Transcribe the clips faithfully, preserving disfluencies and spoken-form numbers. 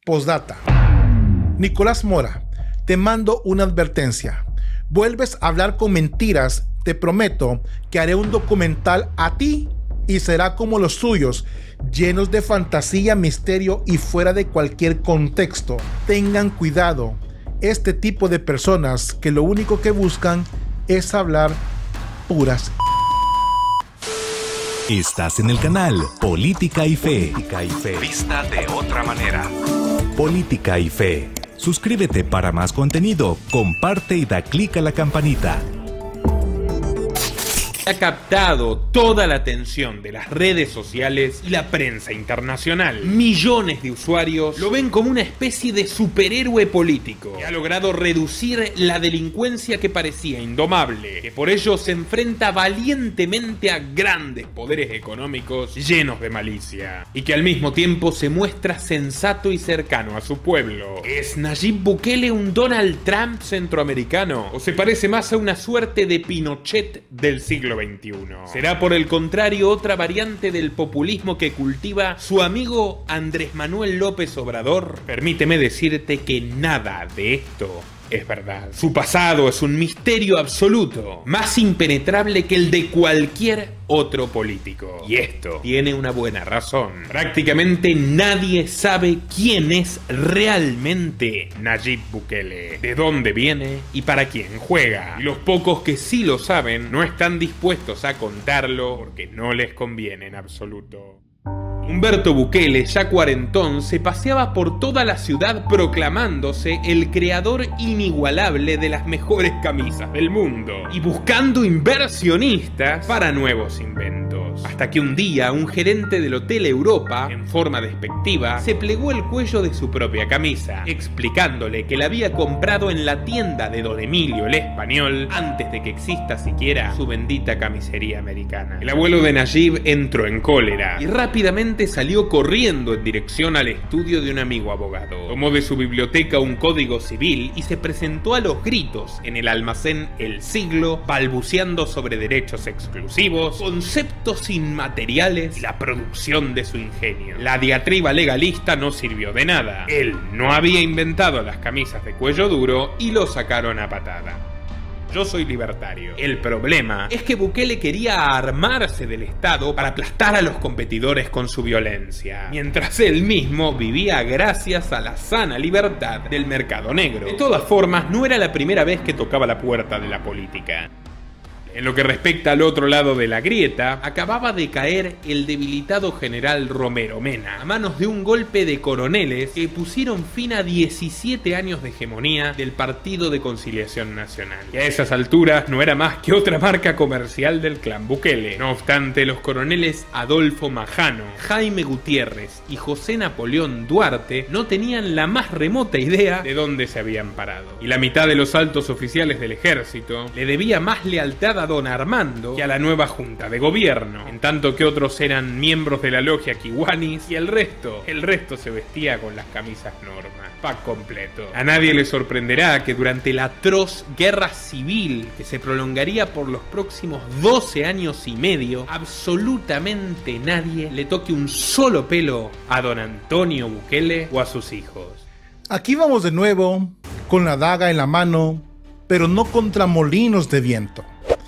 Postdata. Nicolás Mora, te mando una advertencia. Vuelves a hablar con mentiras, te prometo que haré un documental a ti y será como los suyos, llenos de fantasía, misterio y fuera de cualquier contexto. Tengan cuidado, este tipo de personas que lo único que buscan es hablar puras. Estás en el canal Política y Fe. Política y Fe. Vista de otra manera. Política y Fe. Suscríbete para más contenido, comparte y da clic a la campanita. Ha captado toda la atención de las redes sociales y la prensa internacional. Millones de usuarios lo ven como una especie de superhéroe político que ha logrado reducir la delincuencia que parecía indomable, que por ello se enfrenta valientemente a grandes poderes económicos llenos de malicia y que al mismo tiempo se muestra sensato y cercano a su pueblo. ¿Es Nayib Bukele un Donald Trump centroamericano o se parece más a una suerte de Pinochet del siglo veintiuno? ¿Será por el contrario otra variante del populismo que cultiva su amigo Andrés Manuel López Obrador? Permíteme decirte que nada de esto es verdad. Su pasado es un misterio absoluto, más impenetrable que el de cualquier otro político. Y esto tiene una buena razón. Prácticamente nadie sabe quién es realmente Nayib Bukele, de dónde viene y para quién juega. Y los pocos que sí lo saben no están dispuestos a contarlo porque no les conviene en absoluto. Humberto Bukele, ya cuarentón, se paseaba por toda la ciudad proclamándose el creador inigualable de las mejores camisas del mundo y buscando inversionistas para nuevos inventos. Hasta que un día un gerente del Hotel Europa, en forma despectiva, se plegó el cuello de su propia camisa, explicándole que la había comprado en la tienda de Don Emilio el Español antes de que exista siquiera su bendita camisería americana. El abuelo de Nayib entró en cólera y rápidamente salió corriendo en dirección al estudio de un amigo abogado. Tomó de su biblioteca un código civil y se presentó a los gritos en el almacén El Siglo, balbuceando sobre derechos exclusivos, conceptos inmateriales y la producción de su ingenio. La diatriba legalista no sirvió de nada. Él no había inventado las camisas de cuello duro y lo sacaron a patada. Yo soy libertario. El problema es que Bukele quería armarse del Estado para aplastar a los competidores con su violencia, mientras él mismo vivía gracias a la sana libertad del mercado negro. De todas formas, no era la primera vez que tocaba la puerta de la política. En lo que respecta al otro lado de la grieta, acababa de caer el debilitado general Romero Mena a manos de un golpe de coroneles que pusieron fin a diecisiete años de hegemonía del Partido de Conciliación Nacional. Y a esas alturas no era más que otra marca comercial del clan Bukele. No obstante, los coroneles Adolfo Majano, Jaime Gutiérrez y José Napoleón Duarte no tenían la más remota idea de dónde se habían parado. Y la mitad de los altos oficiales del ejército le debía más lealtad a Don Armando que a la nueva junta de gobierno, en tanto que otros eran miembros de la logia Kiwanis y el resto, el resto se vestía con las camisas Norma. Pack completo. A nadie le sorprenderá que durante la atroz guerra civil que se prolongaría por los próximos doce años y medio, absolutamente nadie le toque un solo pelo a Don Antonio Bukele o a sus hijos. Aquí vamos de nuevo, con la daga en la mano, pero no contra molinos de viento.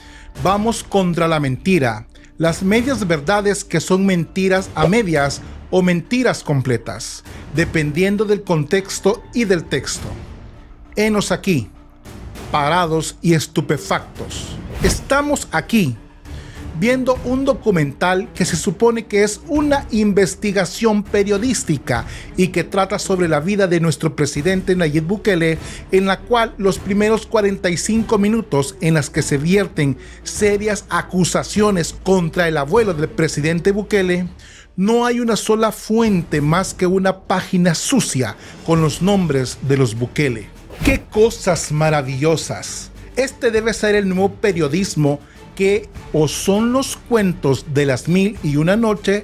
Vamos contra la mentira, las medias verdades que son mentiras a medias o mentiras completas, dependiendo del contexto y del texto. Henos aquí, parados y estupefactos. Estamos aquí, viendo un documental que se supone que es una investigación periodística y que trata sobre la vida de nuestro presidente Nayib Bukele, en la cual los primeros cuarenta y cinco minutos en las que se vierten serias acusaciones contra el abuelo del presidente Bukele, no hay una sola fuente más que una página sucia con los nombres de los Bukele. ¡Qué cosas maravillosas! Este debe ser el nuevo periodismo que o son los cuentos de las mil y una noche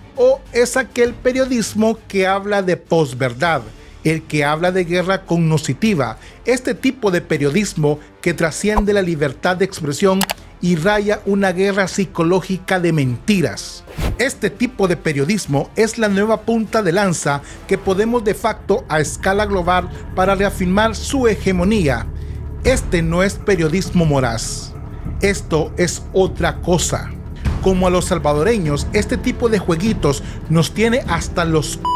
o es aquel periodismo que habla de posverdad, el que habla de guerra cognoscitiva, este tipo de periodismo que trasciende la libertad de expresión y raya una guerra psicológica de mentiras. Este tipo de periodismo es la nueva punta de lanza que podemos de facto a escala global para reafirmar su hegemonía. Este no es periodismo moraz. Esto es otra cosa. Como a los salvadoreños, este tipo de jueguitos nos tiene hasta los c...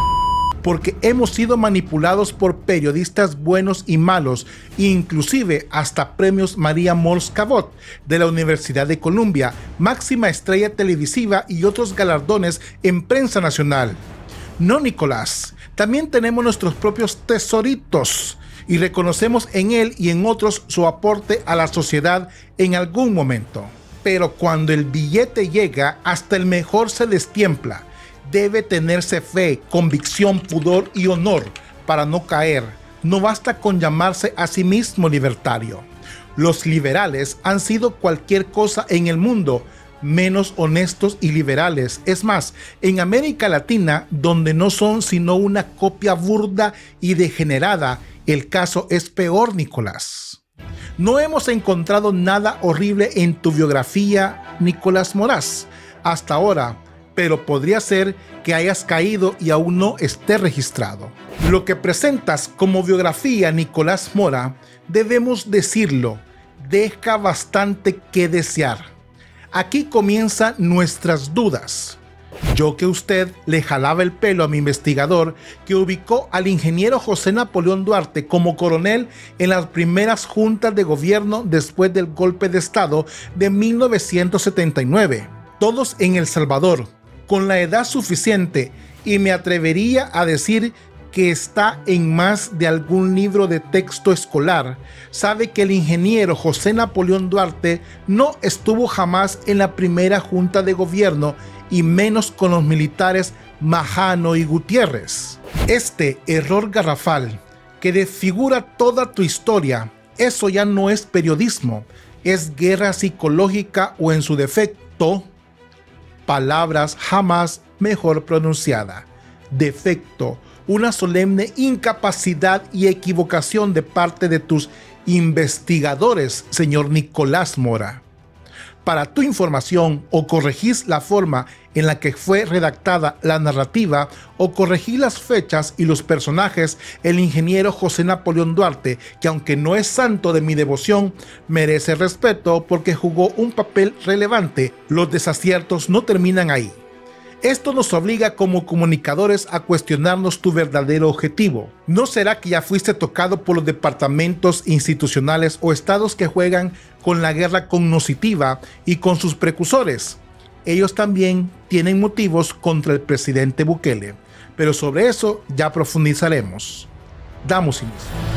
porque hemos sido manipulados por periodistas buenos y malos, inclusive hasta premios María Mols Cabot de la Universidad de Columbia, máxima estrella televisiva y otros galardones en prensa nacional. No, Nicolás, también tenemos nuestros propios tesoritos y reconocemos en él y en otros su aporte a la sociedad en algún momento. Pero cuando el billete llega, hasta el mejor se destiempla. Debe tenerse fe, convicción, pudor y honor para no caer. No basta con llamarse a sí mismo libertario. Los liberales han sido cualquier cosa en el mundo, menos honestos y liberales. Es más, en América Latina, donde no son sino una copia burda y degenerada, el caso es peor, Nicolás. No hemos encontrado nada horrible en tu biografía, Nicolás Moraz, hasta ahora, pero podría ser que hayas caído y aún no esté registrado. Lo que presentas como biografía, Nicolás Mora, debemos decirlo, deja bastante que desear. Aquí comienzan nuestras dudas. Yo que usted le jalaba el pelo a mi investigador que ubicó al ingeniero José Napoleón Duarte como coronel en las primeras juntas de gobierno después del golpe de estado de mil novecientos setenta y nueve. Todos en El Salvador, con la edad suficiente, y me atrevería a decir que está en más de algún libro de texto escolar, sabe que el ingeniero José Napoleón Duarte no estuvo jamás en la primera junta de gobierno y menos con los militares Majano y Gutiérrez. Este error garrafal que desfigura toda tu historia, eso ya no es periodismo, es guerra psicológica o en su defecto, palabras jamás mejor pronunciada, defecto, una solemne incapacidad y equivocación de parte de tus investigadores, señor Nicolás Mora. Para tu información, o corregís la forma en la que fue redactada la narrativa, o corregís las fechas y los personajes, el ingeniero José Napoleón Duarte, que aunque no es santo de mi devoción, merece respeto porque jugó un papel relevante. Los desaciertos no terminan ahí. Esto nos obliga como comunicadores a cuestionarnos tu verdadero objetivo. ¿No será que ya fuiste tocado por los departamentos institucionales o estados que juegan con la guerra cognoscitiva y con sus precursores? Ellos también tienen motivos contra el presidente Bukele, pero sobre eso ya profundizaremos. Damos inicio.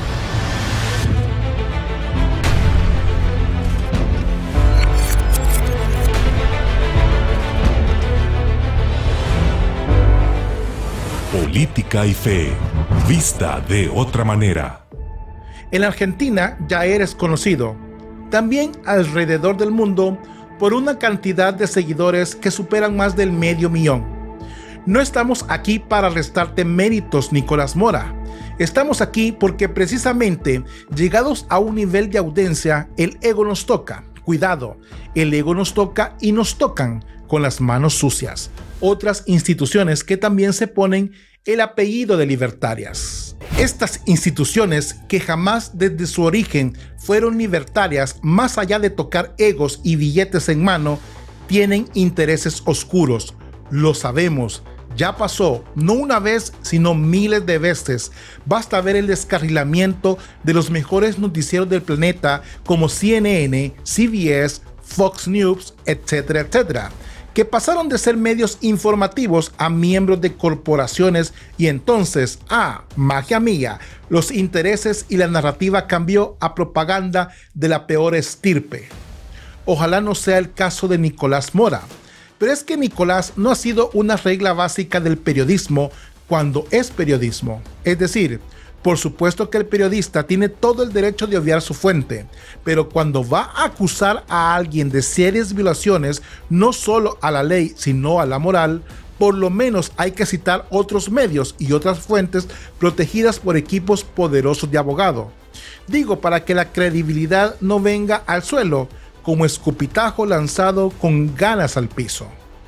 Política y fe, vista de otra manera. En Argentina ya eres conocido, también alrededor del mundo, por una cantidad de seguidores que superan más del medio millón. No estamos aquí para restarte méritos, Nicolás Mora. Estamos aquí porque precisamente, llegados a un nivel de audiencia, el ego nos toca. Cuidado, el ego nos toca y nos tocan con las manos sucias otras instituciones que también se ponen el apellido de libertarias. Estas instituciones que jamás desde su origen fueron libertarias, más allá de tocar egos y billetes en mano, tienen intereses oscuros. Lo sabemos, ya pasó, no una vez, sino miles de veces. Basta ver el descarrilamiento de los mejores noticieros del planeta como C N N, C B S, Fox News, etcétera, etcétera, que pasaron de ser medios informativos a miembros de corporaciones, y entonces, ah, magia mía, los intereses y la narrativa cambió a propaganda de la peor estirpe. Ojalá no sea el caso de Nicolás Mora, pero es que Nicolás no ha sido una regla básica del periodismo cuando es periodismo. Es decir, por supuesto que el periodista tiene todo el derecho de obviar su fuente, pero cuando va a acusar a alguien de serias violaciones, no solo a la ley, sino a la moral, por lo menos hay que citar otros medios y otras fuentes protegidas por equipos poderosos de abogado. Digo, para que la credibilidad no venga al suelo, como escupitajo lanzado con ganas al piso.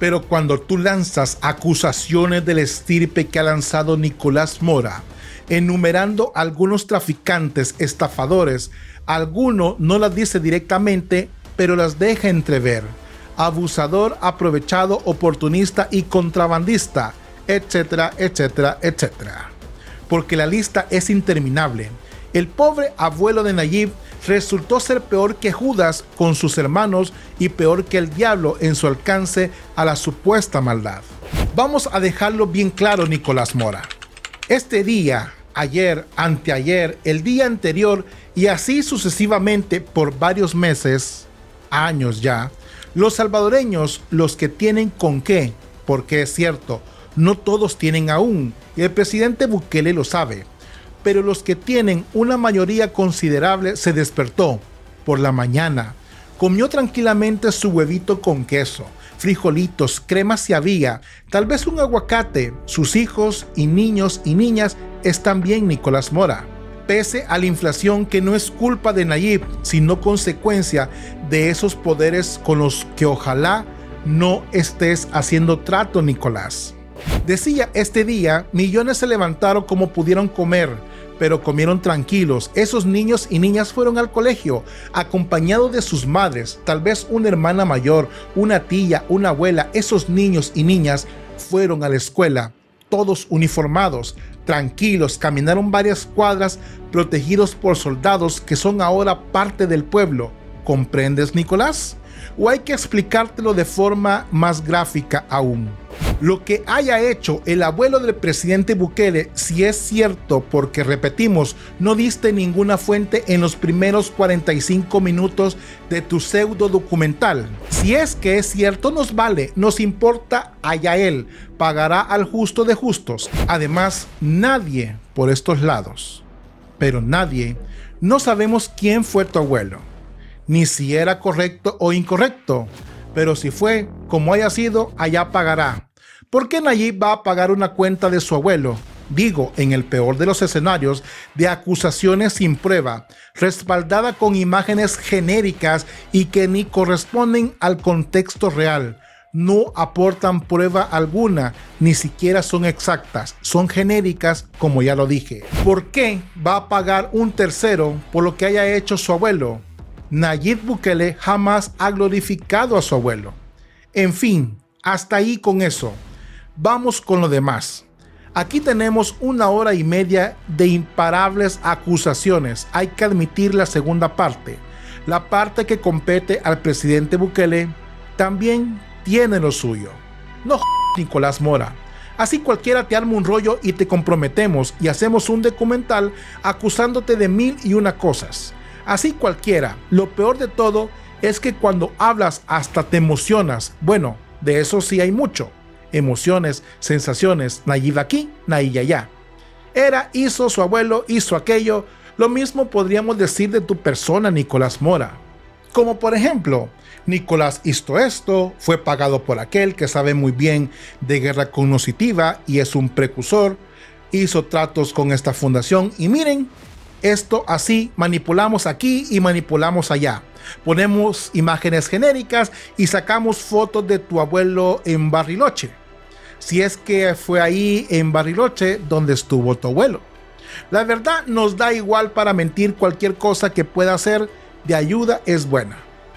Pero cuando tú lanzas acusaciones del estirpe que ha lanzado Nicolás Mora, enumerando algunos traficantes, estafadores, alguno no las dice directamente, pero las deja entrever: abusador, aprovechado, oportunista y contrabandista, etcétera, etcétera, etcétera. Porque la lista es interminable. El pobre abuelo de Nayib resultó ser peor que Judas con sus hermanos y peor que el diablo en su alcance a la supuesta maldad. Vamos a dejarlo bien claro, Nicolás Mora. Este día, ayer, anteayer, el día anterior y así sucesivamente por varios meses, años ya, los salvadoreños, los que tienen con qué, porque es cierto, no todos tienen aún, y el presidente Bukele lo sabe, pero los que tienen una mayoría considerable se despertó por la mañana, comió tranquilamente su huevito con queso, frijolitos, crema si había, tal vez un aguacate. Sus hijos y niños y niñas están bien, Nicolás Mora. Pese a la inflación que no es culpa de Nayib, sino consecuencia de esos poderes con los que ojalá no estés haciendo trato, Nicolás. Decía este día, millones se levantaron como pudieron comer, pero comieron tranquilos. Esos niños y niñas fueron al colegio, acompañados de sus madres, tal vez una hermana mayor, una tía, una abuela. Esos niños y niñas fueron a la escuela, todos uniformados, tranquilos, caminaron varias cuadras, protegidos por soldados que son ahora parte del pueblo. ¿Comprendes, Nicolás? ¿O hay que explicártelo de forma más gráfica aún? Lo que haya hecho el abuelo del presidente Bukele, si es cierto, porque repetimos, no diste ninguna fuente en los primeros cuarenta y cinco minutos de tu pseudo documental. Si es que es cierto, nos vale, nos importa, allá él, pagará al justo de justos. Además, nadie por estos lados, pero nadie, no sabemos quién fue tu abuelo, ni si era correcto o incorrecto, pero si fue, como haya sido, allá pagará. ¿Por qué Nayib va a pagar una cuenta de su abuelo? Digo, en el peor de los escenarios, de acusaciones sin prueba, respaldada con imágenes genéricas y que ni corresponden al contexto real. No aportan prueba alguna, ni siquiera son exactas, son genéricas, como ya lo dije. ¿Por qué va a pagar un tercero por lo que haya hecho su abuelo? Nayib Bukele jamás ha glorificado a su abuelo. En fin, hasta ahí con eso. Vamos con lo demás. Aquí tenemos una hora y media de imparables acusaciones. Hay que admitir la segunda parte. La parte que compete al presidente Bukele también tiene lo suyo. No j***, Nicolás Mora. Así cualquiera te arma un rollo y te comprometemos y hacemos un documental acusándote de mil y una cosas. Así cualquiera. Lo peor de todo es que cuando hablas hasta te emocionas. Bueno, de eso sí hay mucho. Emociones, sensaciones, Nayib aquí, Nayib allá. Era, hizo, su abuelo hizo aquello. Lo mismo podríamos decir de tu persona, Nicolás Mora. Como por ejemplo, Nicolás hizo esto, fue pagado por aquel que sabe muy bien de guerra cognitiva y es un precursor. Hizo tratos con esta fundación y miren, esto así, manipulamos aquí y manipulamos allá. Ponemos imágenes genéricas y sacamos fotos de tu abuelo en Bariloche. Si es que fue ahí en Bariloche donde estuvo tu abuelo. La verdad nos da igual para mentir. Cualquier cosa que pueda ser de ayuda es buena.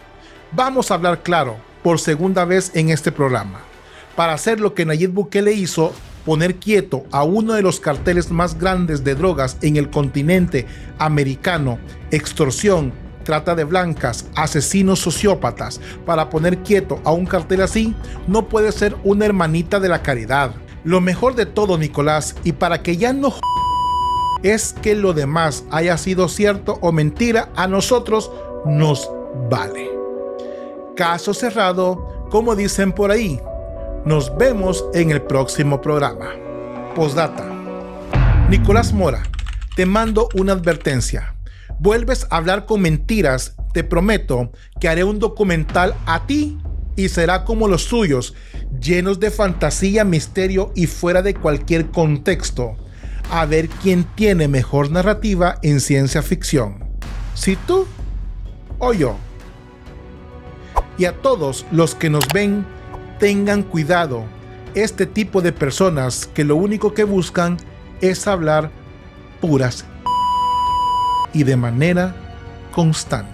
Vamos a hablar claro por segunda vez en este programa. Para hacer lo que Nayib Bukele hizo, poner quieto a uno de los carteles más grandes de drogas en el continente americano, extorsión, trata de blancas, asesinos sociópatas, para poner quieto a un cartel así, no puede ser una hermanita de la caridad. Lo mejor de todo, Nicolás, y para que ya no es que lo demás haya sido cierto o mentira, a nosotros nos vale. Caso cerrado, como dicen por ahí. Nos vemos en el próximo programa. Postdata. Nicolás Mora, te mando una advertencia. Vuelves a hablar con mentiras, te prometo que haré un documental a ti y será como los suyos, llenos de fantasía, misterio y fuera de cualquier contexto. A ver quién tiene mejor narrativa en ciencia ficción. Si tú o yo. Y a todos los que nos ven, Tengan cuidado, este tipo de personas que lo único que buscan es hablar puras y de manera constante.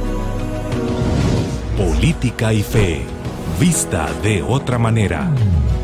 Política y fe, vista de otra manera.